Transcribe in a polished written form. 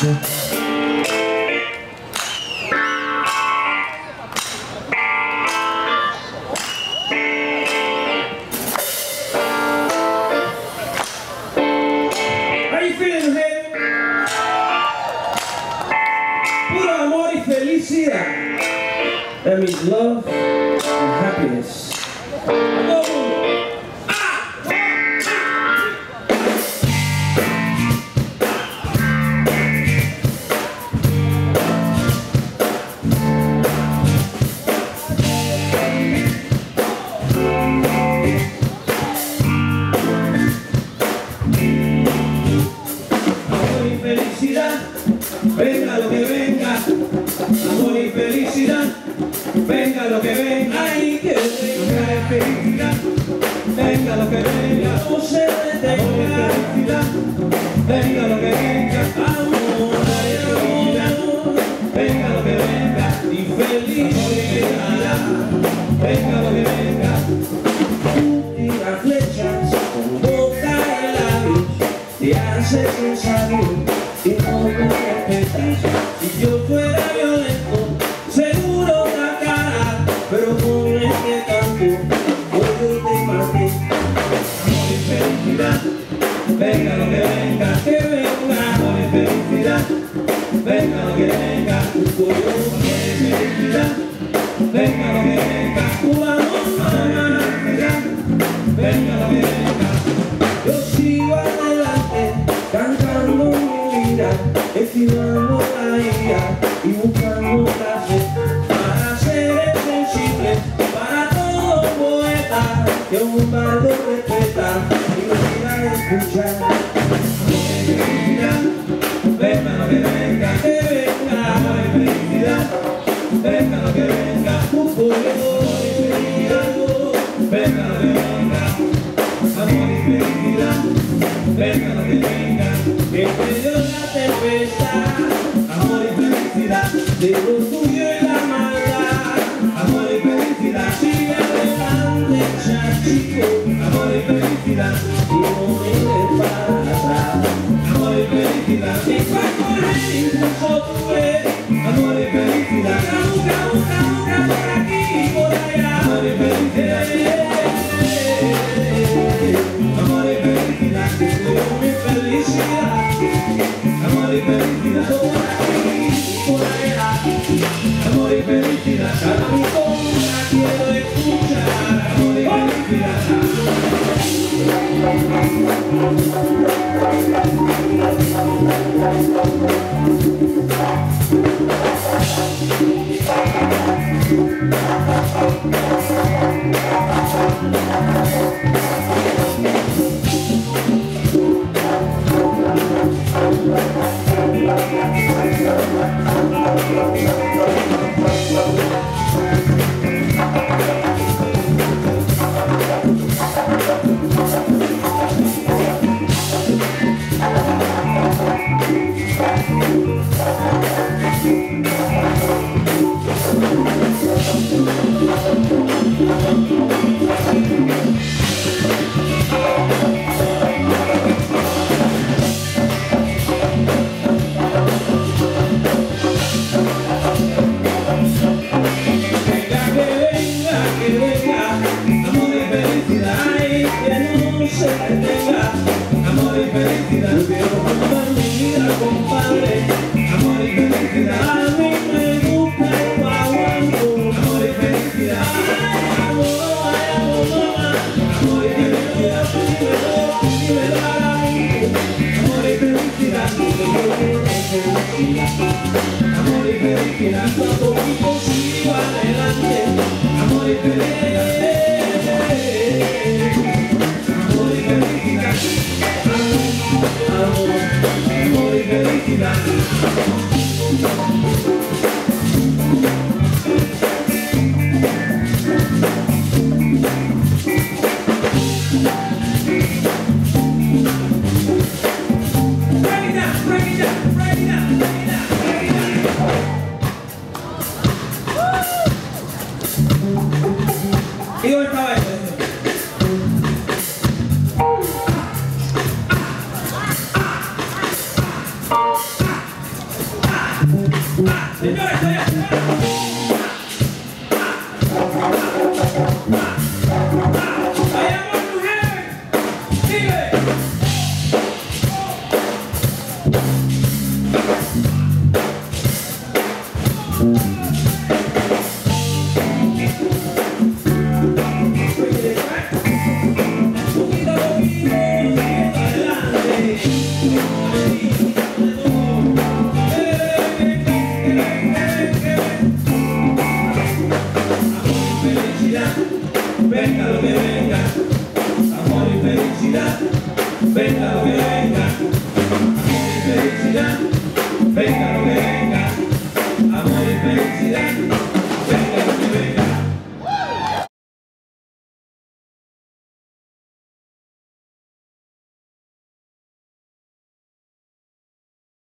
Puro amor y felicidad. That means love and happiness. Venga lo que venga, amor y felicidad. Venga lo que venga, ay que venga felicidad. Venga lo que venga, no se detenga felicidad. Venga lo que venga, amor y felicidad. Venga lo que venga y felicidad. Venga lo que venga. Tira flechas con boca de labios, te haces un sabio y no me respetas. Si yo fuera violento, seguro te cara, pero con este canto, hoy te maté. Amor y felicidad, venga lo que venga, amor y felicidad. Venga lo que venga, amor y felicidad. Venga lo que venga, amor y felicidad. Venga lo que venga. Yo sigo adelante, cantando mi vida, esquivando la ira y buscando placer. Para seres sensibles, para todo poeta, que un bardo respeta y no quiera escuchar. Venga lo que venga, amor y felicidad. Venga lo que venga, amor y felicidad. Venga lo que venga, amor y felicidad. Venga lo que venga, En medio de la tempestad, amor y felicidad. de lo tuyo y la maldad, Amor y felicidad, sigue adelante, chachico, amor y felicidad. y no mires para atrás. Amor y felicidad, Y para correr incluso tú ves, amor y felicidad. busca por aquí y por allá. Amor y felicidad, amor y felicidad. Mi felicidad, Amor y felicidad, por aquí y por allá. amor y felicidad. A mi conga quiero escuchar, Amor y felicidad. Amor y felicidad, yo quiero tomar mi vida, compadre. amor y felicidad, A mí me gusta el aguanto. amor y felicidad, Amor, mamá, amor y felicidad, dímelo a mí. amor y felicidad, amor y felicidad, Cuando poquito sigo adelante, amor y felicidad, amor y felicidad, amor y felicidad. ¿y dónde estaba eso? Señores,